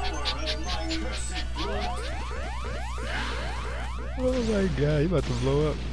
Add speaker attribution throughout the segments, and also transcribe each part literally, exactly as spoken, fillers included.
Speaker 1: Oh my god, you about to blow up.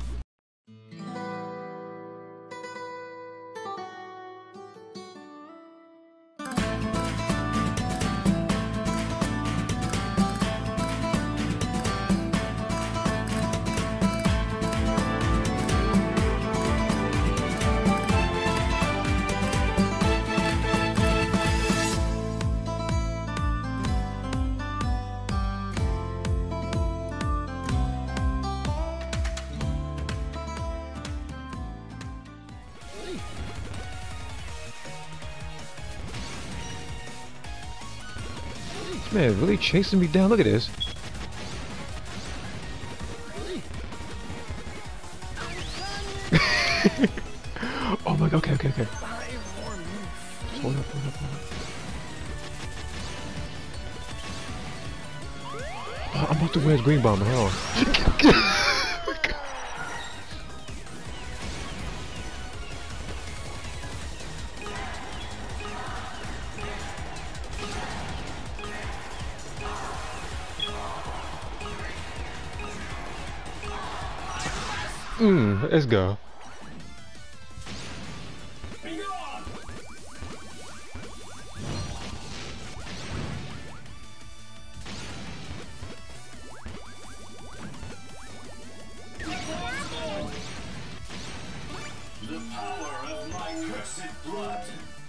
Speaker 1: Man, really chasing me down. Look at this. Oh my god, okay, okay, okay. Hold up, hold up, hold up. Oh, I'm about to wear his green bomber, hold on. Hmm, let's go.
Speaker 2: The power of my cursed blood.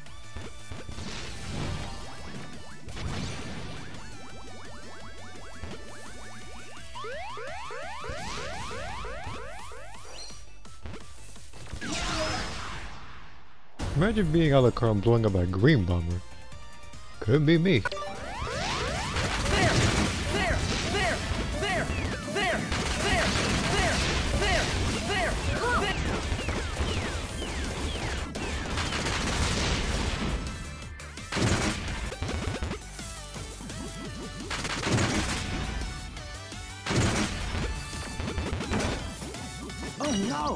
Speaker 1: Imagine being out of the car and blowing up by a green bomber. Could be me.
Speaker 2: Oh no!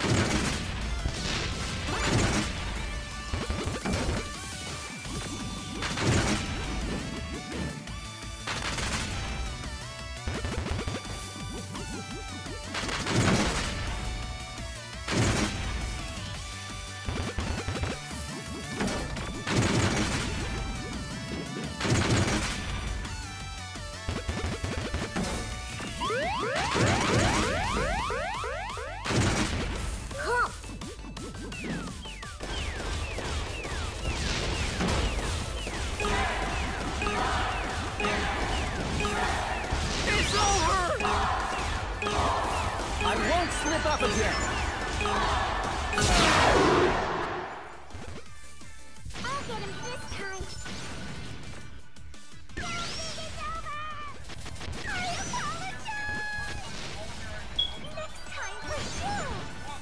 Speaker 2: Slip up again.
Speaker 3: I'll get him this time. It's over. I apologize. Next time for sure.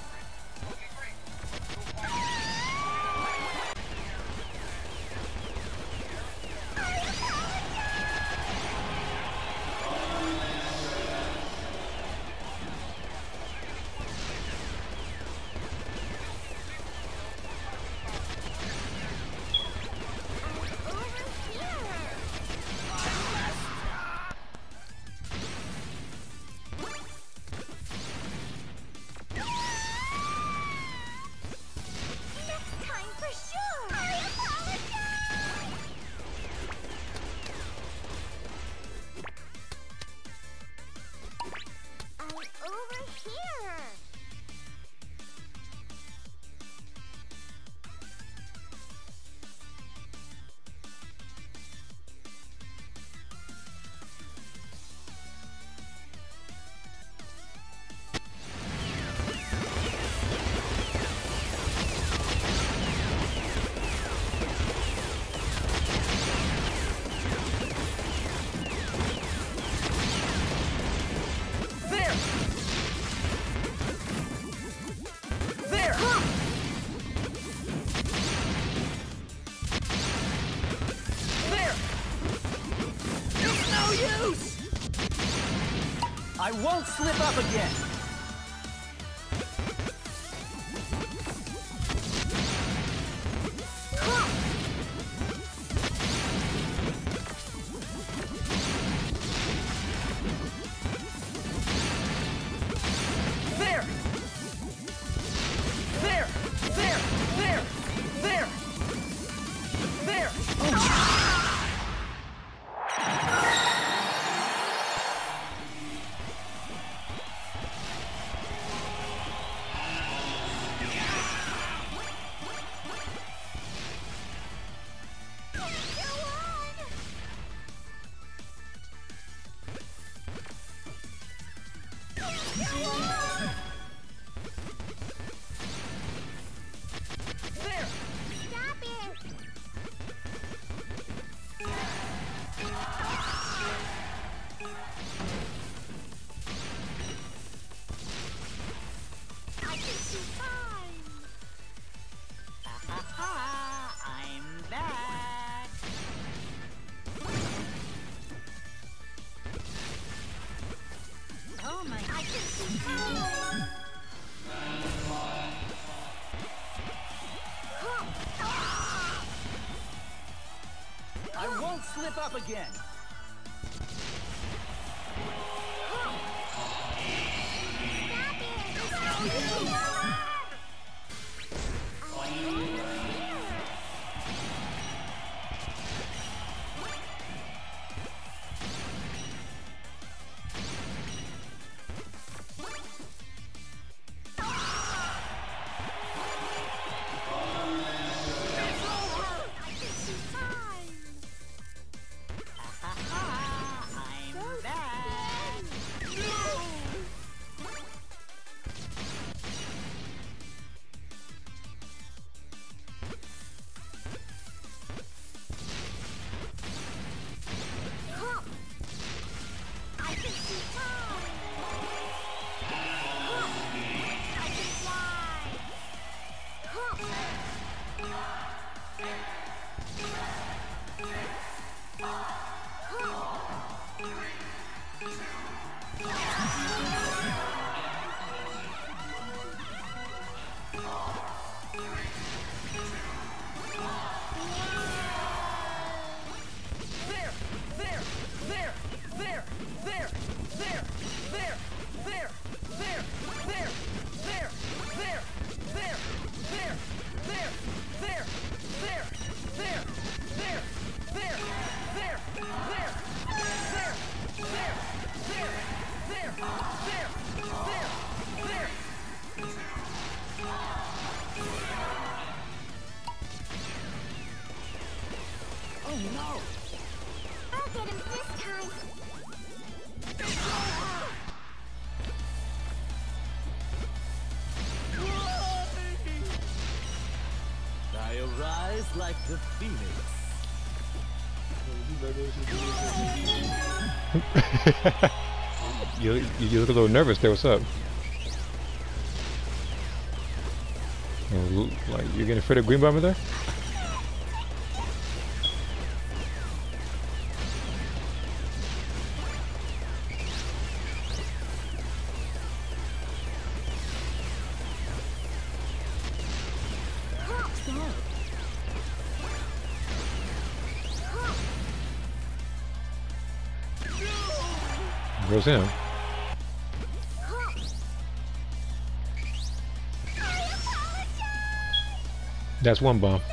Speaker 2: I won't slip up again. I won't slip up again. I arise like the phoenix.
Speaker 1: you, you look a little nervous there. What's up? Oh, like you're getting afraid of Green Bomber there? Goes in. That's one bomb.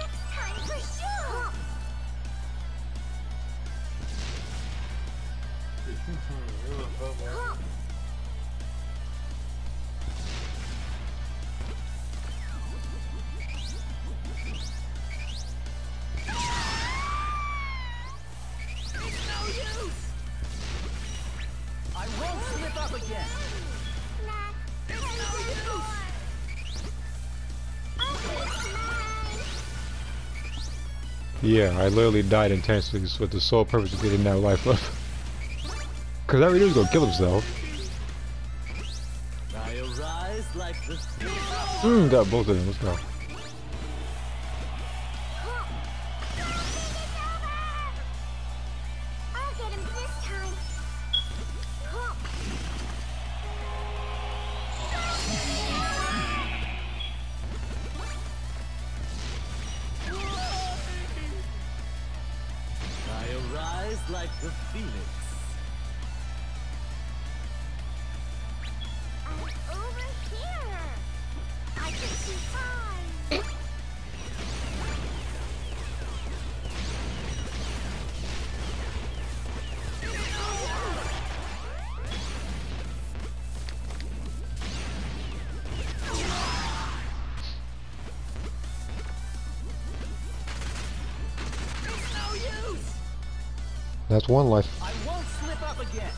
Speaker 1: Yeah, I literally died intensely with the sole purpose of getting that life up. Cause that was gonna kill himself.
Speaker 2: I arise like the
Speaker 1: Mmm, got both of them. Let's go.
Speaker 2: like the phoenix.
Speaker 3: I'm over here. I can see time.
Speaker 1: That's one life.
Speaker 2: I won't slip up again.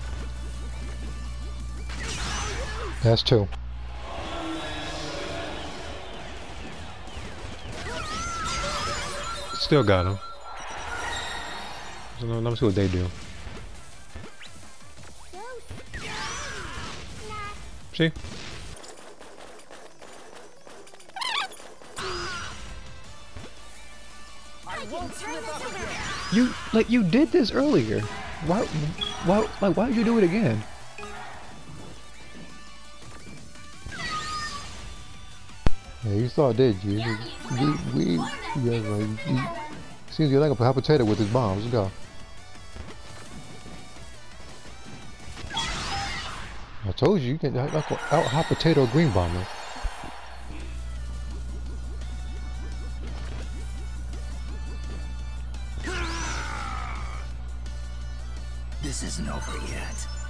Speaker 1: That's two. Still got him. So let me see what they do. See?
Speaker 2: I won't slip up again.
Speaker 1: You like you did this earlier. Why? Why? Like why did you do it again? Yeah, you saw it, did you? We, we, yeah, like, you, Seems you like a hot potato with his bomb. Let's go. I told you, you can out, out hot potato green bomber.
Speaker 4: This isn't over yet.